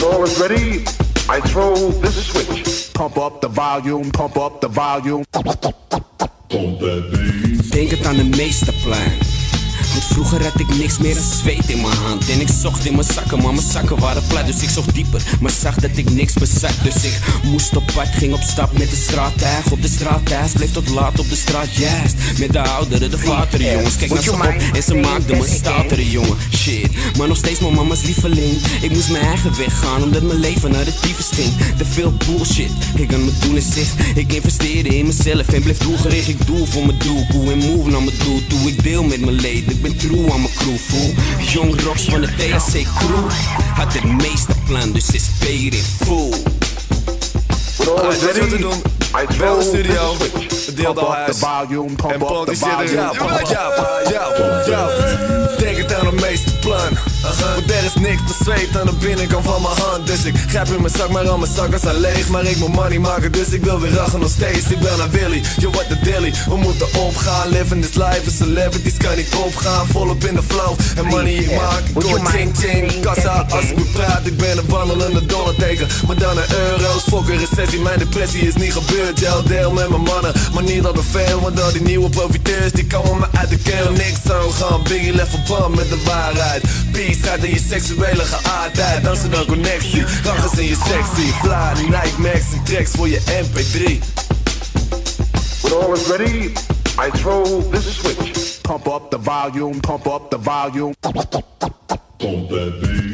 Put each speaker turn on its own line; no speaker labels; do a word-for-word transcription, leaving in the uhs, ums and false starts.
all is ready, I throw this switch.
Pump up the volume, pump up the volume.
Pump that bass.
Denk het aan de Meesterplan. Want vroeger had ik niks meer dan zweet in mijn hand. En ik zocht in mijn zakken, maar mijn zakken waren plat. Dus ik zocht dieper, maar zag dat ik niks bezat. Dus ik moest op pad, ging op stap met de straattuig. Op de straathuis, bleef tot laat op de straat, juist. Met de ouderen, de vatere jongens. Kijk naar ze op en ze maakten me stoutere jongen. Shit, maar nog steeds mijn mama's lieveling. Ik moest mijn eigen weg gaan, omdat mijn leven naar de tyfus ging. Te veel bullshit, ik had mijn doel in zicht. Ik investeerde in mezelf en bleef doelgericht. Ik doe voor mijn doel, cool en move naar mijn doel toe. Ik deel met mijn leden. Ik ben true aan mijn crew, fool. Young Rocks van de T H C crew had het Meesterplan, dus is paid in full.
Alright, weet je wat we doen? Bel de studio, deel de huis en produceer ja, ja, ja, ja. Denk het aan een Meesterplan. Want er is niks te zweet aan de binnenkant van mijn hand. Dus ik grijp in mijn zak, maar al mijn zakken zijn leeg. Maar ik moet money maken, dus ik wil weer lachen nog steeds. Ik ben naar Willy, yo what the dilly. We moeten opgaan, living this life. En celebrities kan ik opgaan, volop in de flow. En money ik maak, ik door ching ching. Kassa als ik moet praten, ik ben een wandelende dollarteken. Maar dan een euro's, fuck een recessie. Mijn depressie is niet gebeurd, jou deel met mijn mannen. Maar niet al te veel, want al die nieuwe profiteurs die komen me uit de keel. Niks zo gaan, Biggie left verband met de waarheid. Peace uit in je seksuele geaardheid. Dansen dan connectie, raggers in je sexy. Fly, Nike, Max en tracks voor je M P drie.
When all is ready, I throw this switch.
Pump up the volume, pump up the volume.
Pump that bass.